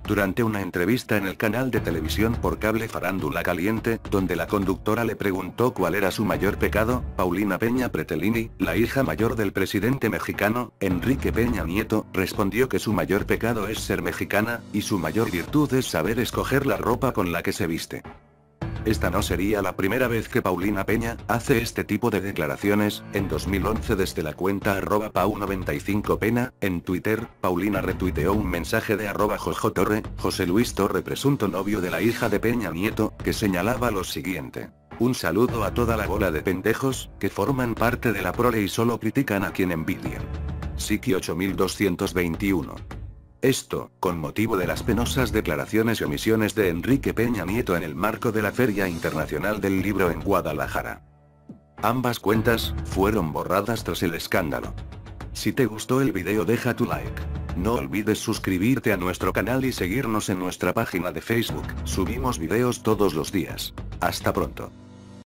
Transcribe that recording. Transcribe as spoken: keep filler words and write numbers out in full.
Durante una entrevista en el canal de televisión por cable Farándula Caliente, donde la conductora le preguntó cuál era su mayor pecado, Paulina Peña Pretelini, la hija mayor del presidente mexicano, Enrique Peña Nieto, respondió que su mayor pecado es ser mexicana, y su mayor virtud es saber escoger la ropa con la que se viste. Esta no sería la primera vez que Paulina Peña hace este tipo de declaraciones. En dos mil once, desde la cuenta arroba pau noventa y cinco pena, en Twitter, Paulina retuiteó un mensaje de arroba Jojo Torre, José Luis Torre, presunto novio de la hija de Peña Nieto, que señalaba lo siguiente: un saludo a toda la bola de pendejos, que forman parte de la prole y solo critican a quien envidian. Siki ocho mil doscientos veintiuno. Esto, con motivo de las penosas declaraciones y omisiones de Enrique Peña Nieto en el marco de la Feria Internacional del Libro en Guadalajara. Ambas cuentas fueron borradas tras el escándalo. Si te gustó el video, deja tu like. No olvides suscribirte a nuestro canal y seguirnos en nuestra página de Facebook, subimos videos todos los días. Hasta pronto.